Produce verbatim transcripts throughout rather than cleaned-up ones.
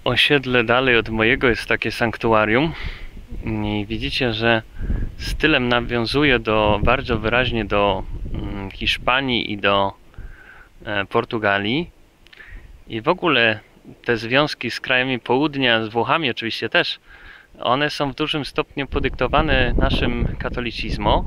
osiedle dalej od mojego jest takie sanktuarium i widzicie, że stylem nawiązuje do, bardzo wyraźnie do mm, Hiszpanii i do e, Portugalii i w ogóle te związki z krajami południa, z Włochami oczywiście też, one są w dużym stopniu podyktowane naszym katolicyzmem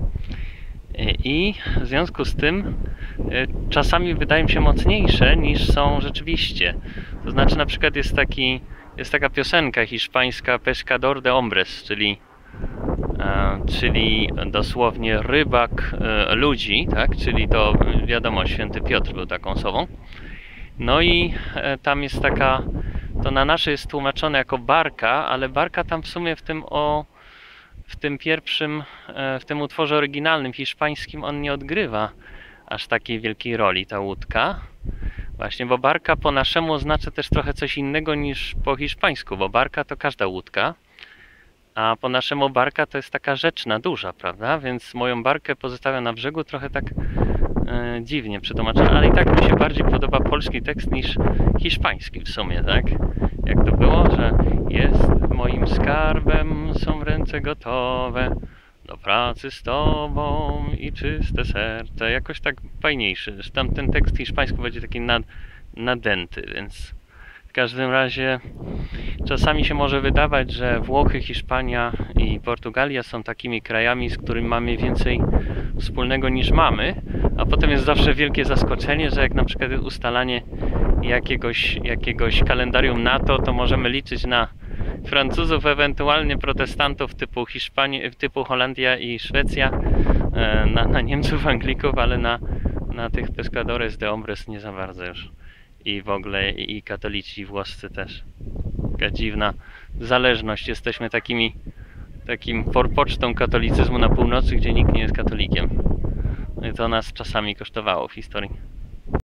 i w związku z tym czasami wydają się mocniejsze niż są rzeczywiście. To znaczy na przykład jest taki, jest taka piosenka hiszpańska Pescador de Hombres, czyli, e, czyli dosłownie rybak e, ludzi, tak? Czyli to wiadomo, święty Piotr był taką osobą. No i e, tam jest taka, to na nasze jest tłumaczone jako barka, ale barka tam w sumie w tym o w tym pierwszym, w tym utworze oryginalnym hiszpańskim on nie odgrywa aż takiej wielkiej roli, ta łódka. Właśnie, bo barka po naszemu oznacza też trochę coś innego niż po hiszpańsku, bo barka to każda łódka, a po naszemu barka to jest taka rzeczna, duża, prawda? Więc moją barkę pozostawiam na brzegu trochę tak e, dziwnie przetłumaczone, ale i tak mi się bardziej podoba polski tekst niż hiszpański w sumie, tak? Jak to było, że jest moim skarbem, są ręce gotowe do pracy z tobą i czyste serce. Jakoś tak fajniejszy. Tam ten tekst hiszpański będzie taki nad, nadęty, więc w każdym razie czasami się może wydawać, że Włochy, Hiszpania i Portugalia są takimi krajami, z którymi mamy więcej wspólnego niż mamy, a potem jest zawsze wielkie zaskoczenie, że jak na przykład jest ustalanie jakiegoś, jakiegoś kalendarium NATO, to możemy liczyć na Francuzów, ewentualnie protestantów typu Hiszpanii, typu Holandia i Szwecja, na, na Niemców, Anglików, ale na, na tych Pescadores de Hombres nie za bardzo już. I w ogóle i katolici włoscy też. Taka dziwna zależność. Jesteśmy takimi takim forpocztą katolicyzmu na północy, gdzie nikt nie jest katolikiem. No i to nas czasami kosztowało w historii.